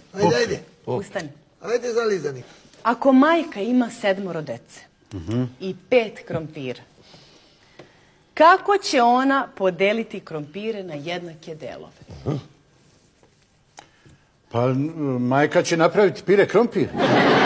Ajde. Ustani. Ajde, zalizani. Ako majka ima 7 dece i 5 krompira, kako će ona podeliti krompire na jednake delove? Pa majka će napraviti pire krompir.